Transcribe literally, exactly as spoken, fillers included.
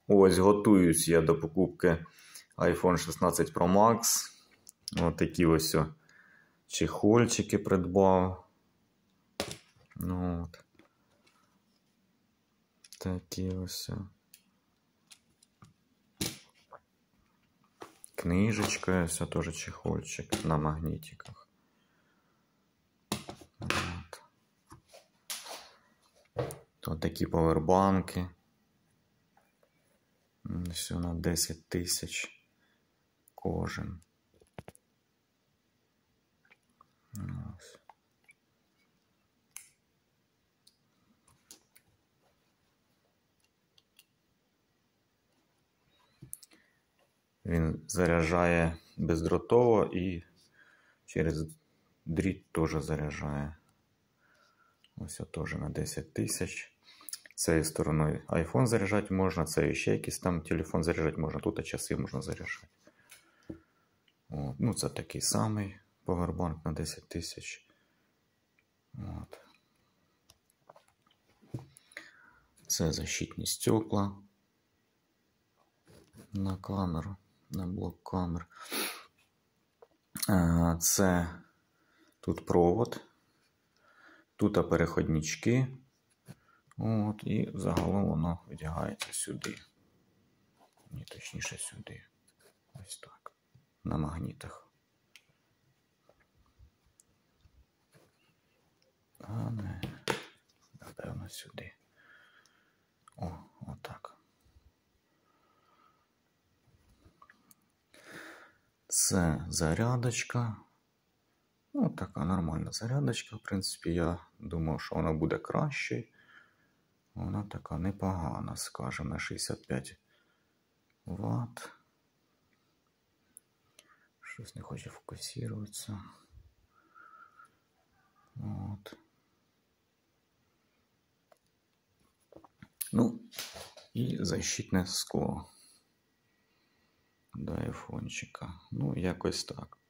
Ось, готуюсь я до покупки айфон шістнадцять про макс. Ось такі ось чехольчики придбав. Ну, от. Такі ось. Книжечка, ось теж чехольчик на магнітиках. От. Тут такі павербанки. Все на десять тисяч кожен. Ось. Він заряджає бездротово і через дріт теж заряджає. Ось теж на десять тисяч. Цією стороною iPhone заряджати можна, це ще якийсь там телефон заряджати можна, тут часи можна заряджати. От. Ну, це такий самий повербанк на десять тисяч. От. Це защитні стекла на камеру, на блок камер. Це тут провод, тут переходнички. От, і загалом воно одягається сюди. Ні, точніше сюди. Ось так. На магнітах. А не, напевно, сюди. О, отак. Це зарядочка. Ну, така нормальна зарядочка. В принципі, я думав, що вона буде краще. Вона така непогана, скажімо, на шістдесят п'ять ватт. Щось не хоче фокусуватися. От. Ну, і защитне скло до айфончика. Ну, якось так.